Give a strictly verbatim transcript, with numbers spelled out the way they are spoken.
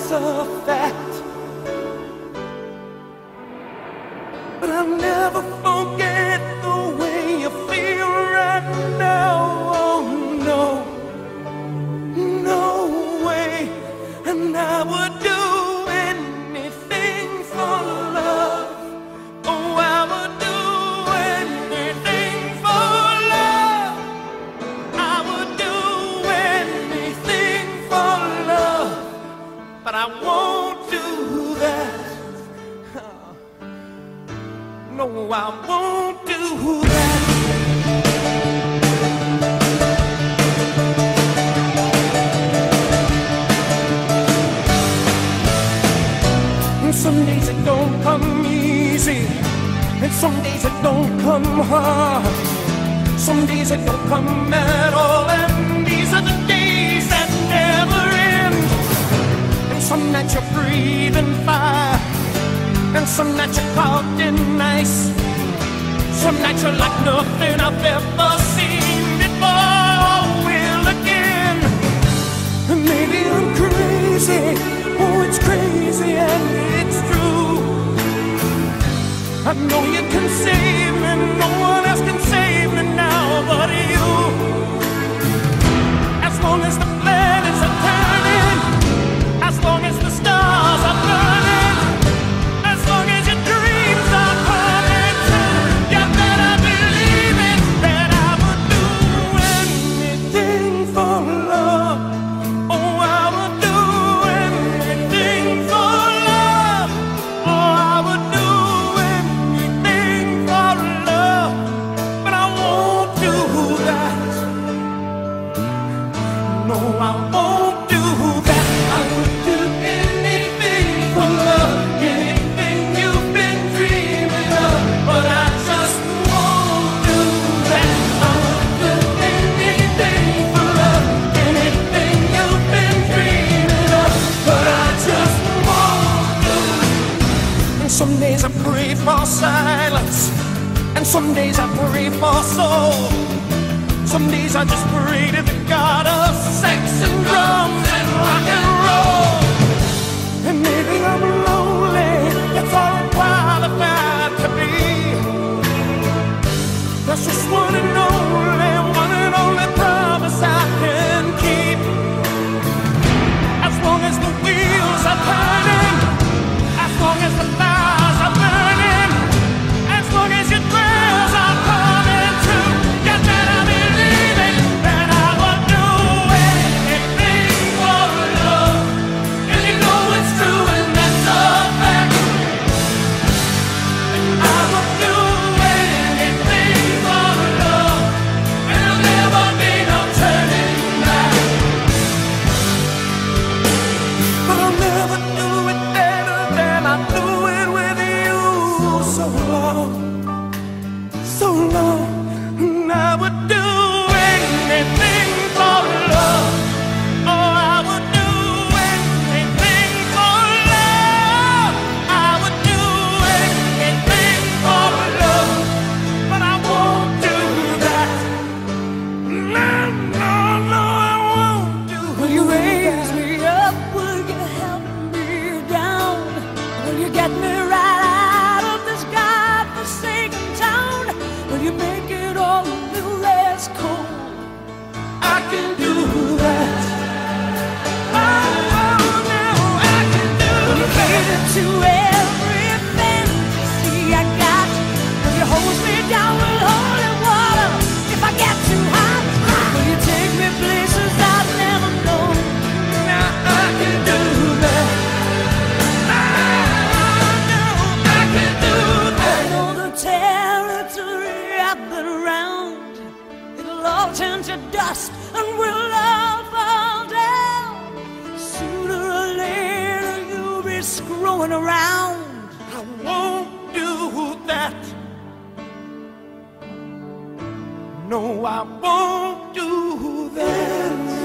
is a fact, but I'll never forget the way you feel right now. Oh no, no way. And I would do anything for love. Oh, I would do anything for love. I would do anything for love, but I won't do that. No, I won't do that. Some days it don't come easy, and some days it don't come hard. Some days it don't come at all, and these are the days that never end. And some nights you're breathing fire, and some nights you're caught in ice. Some nights you're like nothing I've ever seen before or will again. And maybe I'm crazy, oh it's crazy and it's true. I know you can save me, no one else can save me now but you. As long as the planets are turning, as long as the stars are burning, as long as your dreams are coming true, you better believe it, that I would do anything for love. Oh, I would do anything for love. Oh, I would do anything for love, but I won't do that. No, I won't do that. I would do anything for love, anything you've been dreaming of, but I just won't do that. I would do anything for love, anything you've been dreaming of, but I just won't do it. And some days I pray for silence, and some days I pray for soul. Some days I just pray to the God of sex and drums and rock and roll. And maybe I'm lonely, that's all I'm qualified to be. That's just one and only, one and only promise I can keep. As long as the wheels are turning, as long as the fires are burning, as long as your prayers are coming true, you better believe it, that I would do anything for love. And you know it's true, and that's a fact. I would do anything for love, and there'll never be no turning back. But I'll never do it better than I do it with you. So long, so long, and I would do anything for love. Oh, I would do anything for love. I would do anything for love, but I won't do that. No, no, no, I won't do that. Will you raise me up? Will you help me down? Will you get me right out of this godforsaken town? Will you make it all a little less cold? I can do that. Oh, oh, no, I can do Will you that. cater to every fantasy I got? Will you hose me down with holy water if I get too hot? Will you take me places I've never known? Now I can do that. Oh, no, I can do I that. know the territory I've been around. It'll all turn to dust and we'll all fall down. Sooner or later you'll be screwing around. I won't do that. No, I won't do that.